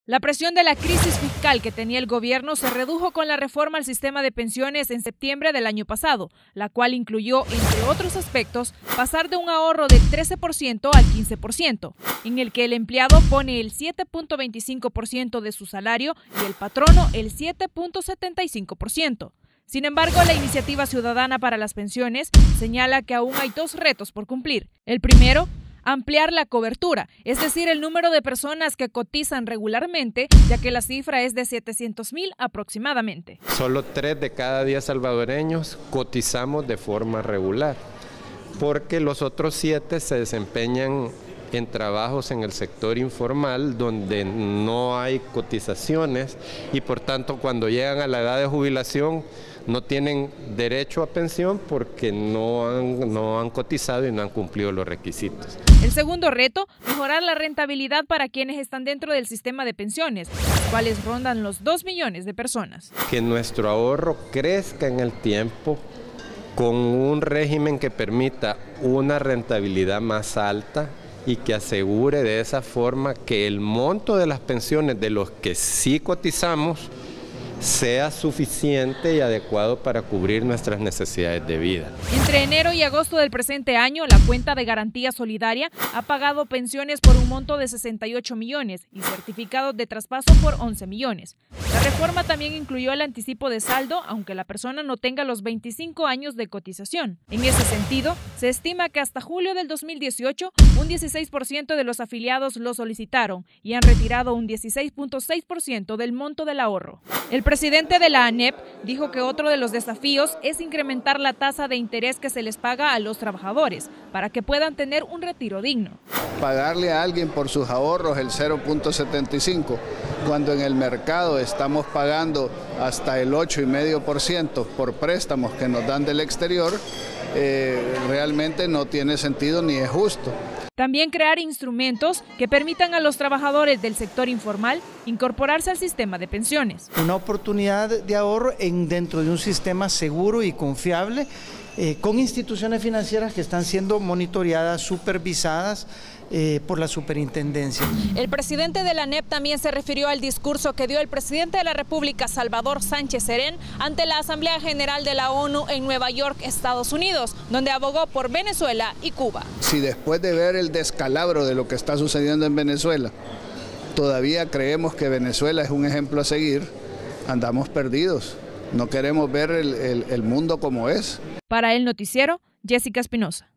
La presión de la crisis fiscal que tenía el gobierno se redujo con la reforma al sistema de pensiones en septiembre del año pasado, la cual incluyó, entre otros aspectos, pasar de un ahorro del 13% al 15%, en el que el empleado pone el 7.25% de su salario y el patrono el 7.75%. Sin embargo, la Iniciativa Ciudadana para las Pensiones señala que aún hay dos retos por cumplir. El primero, ampliar la cobertura, es decir, el número de personas que cotizan regularmente, ya que la cifra es de 700,000 aproximadamente. Solo 3 de cada 10 salvadoreños cotizamos de forma regular, porque los otros 7 se desempeñan en trabajos en el sector informal donde no hay cotizaciones y por tanto cuando llegan a la edad de jubilación no tienen derecho a pensión porque no han cotizado y no han cumplido los requisitos. El segundo reto, mejorar la rentabilidad para quienes están dentro del sistema de pensiones, los cuales rondan los 2 millones de personas. Que nuestro ahorro crezca en el tiempo con un régimen que permita una rentabilidad más alta y que asegure de esa forma que el monto de las pensiones de los que sí cotizamos sea suficiente y adecuado para cubrir nuestras necesidades de vida. Entre enero y agosto del presente año, la cuenta de garantía solidaria ha pagado pensiones por un monto de 68 millones y certificados de traspaso por 11 millones. La reforma también incluyó el anticipo de saldo, aunque la persona no tenga los 25 años de cotización. En ese sentido, se estima que hasta julio del 2018, un 16% de los afiliados lo solicitaron y han retirado un 16.6% del monto del ahorro. El presidente de la ANEP dijo que otro de los desafíos es incrementar la tasa de interés que se les paga a los trabajadores para que puedan tener un retiro digno. Pagarle a alguien por sus ahorros el 0.75, cuando en el mercado estamos pagando hasta el 8,5% por préstamos que nos dan del exterior, realmente no tiene sentido ni es justo. También crear instrumentos que permitan a los trabajadores del sector informal incorporarse al sistema de pensiones. Una oportunidad de ahorro dentro de un sistema seguro y confiable, con instituciones financieras que están siendo monitoreadas, supervisadas por la superintendencia. El presidente de la ANEP también se refirió al discurso que dio el presidente de la República, Salvador Sánchez Serén, ante la Asamblea General de la ONU en Nueva York, Estados Unidos, donde abogó por Venezuela y Cuba. Si después de ver el descalabro de lo que está sucediendo en Venezuela, todavía creemos que Venezuela es un ejemplo a seguir, andamos perdidos. No queremos ver el mundo como es. Para El Noticiero, Jessica Espinosa.